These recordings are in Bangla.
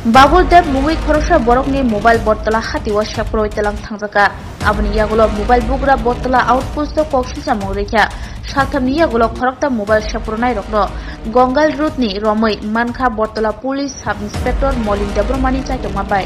Babul Dev Mugui Khoroksa Borokni Mobile Battala Hatio Sekpronai Telang Tangjaka Aboni Yagulo Mobile Bugra Battala Outpost Koksisa Mongrekha Salthamni Yagulo Khoroktham Mobile Sekpronai Rokno Gongal Rutni Romoi Mankha Battala Police Sub Inspector Molin Debromani Chaitoma Bai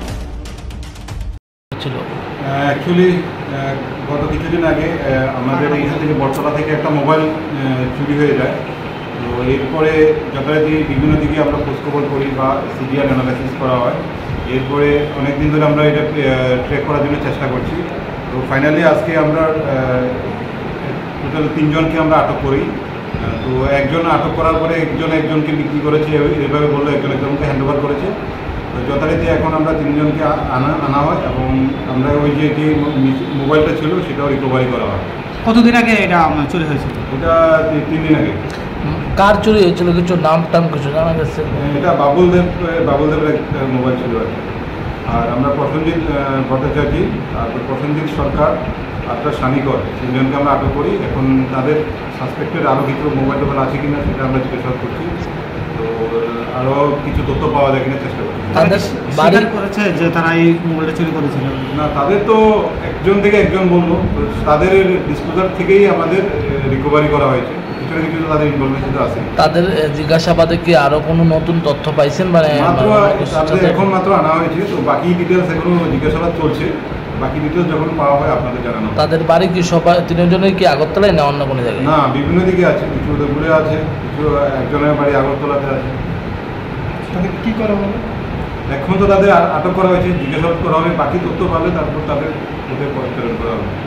actually গত কিছুদিন আগে আমাদের এইখান থেকে বটতলা থেকে একটা মোবাইল চুরি হয়ে যায়। তো এরপরে যথারীতি বিভিন্ন দিকে আমরা খোঁজখবর করি বা সিডিআর অ্যানালাইসিস করা হয়। এরপরে অনেক দিন ধরে আমরা এটা ট্র্যাক করার জন্য চেষ্টা করছি। তো ফাইনালি আজকে আমরা টোটাল 3 জনকে আমরা আটক করি। তো একজন আটক করার পরে একজনকে বিক্রি করেছে, এভাবে বললো একজনকে হ্যান্ডওভার করেছে। তো যথারীতি এখন আমরা 3 জনকে আনা হয় এবং আমরা ওই যে মোবাইলটা ছিল সেটাও রিকভারি করা হয়। কতদিন আগে এটা চুরি হয়েছিল? এটা 3 দিন আগে। কার চুরি হয়েছিল কিছু নাম টাম কিছু জানা গেছে? এটা বাবুলদেবের একটা মোবাইল ছিল আর আমরা প্রসেনজিৎ ভট্টাচার্য, তারপর প্রসেনজিৎ সরকার আর তার স্বামীকর 3 জনকে আমরা আটক করি। এখন তাদের সাসপেক্টেড আরও কিছু মোবাইল টোবাইল আছে কিনা সেটা আমরা জিজ্ঞাসাবাদ করছি। তো আরও কিছু তথ্য পাওয়া যায় কিনা চেষ্টা করছি। তাদের বাড়ি করেছে যে তারা এই মোবাইলটা চুরি করেছিল? না, তাদের তো একজন থেকে একজন বলবো, তাদের ডিসপোজার থেকেই আমাদের রিকভারি করা হয়েছে। কিছু তাদের ইনফরমেশন আছে। তাদের জিজ্ঞাসাবাদে কি আরো কোনো নতুন তথ্য পাইছেন? মানে এখন মাত্র আনা হয়েছে, তো বাকি ডিটেলস এখনো জিজ্ঞাসাবাদ চলছে। বাকি ডিটেলস যখন পাওয়া হয় আপনাদের জানানো। তাদের বাড়ি কি সবাই 3 জনের কি আগরতলায় না অন্য কোনো জায়গায়? না, বিভিন্ন দিকে আছে, কিছু উদয়পুরে আছে, কিছু একজনের বাড়ি আগরতলাতে আছে। তাদেরকে কি করা হবে? এখন তো তাদের আটক করা হয়েছে, জিজ্ঞাসাবাদ করা হবে, বাকি তথ্য পাবে তারপর তাদের ওদের প্রেরণ করা হবে।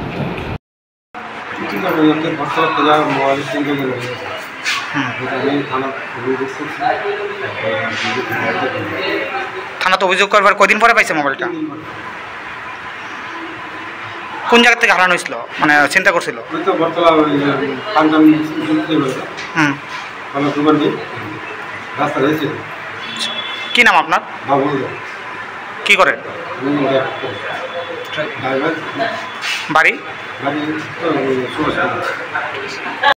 থানা তো অভিযোগ করবার কদিন পরে পাইছে মোবাইলটা? কোন জায়গা থেকে হারানো হয়েছিল, মানে চিন্তা করছিল? কি নাম আপনার? কি করেন? বাড়ি?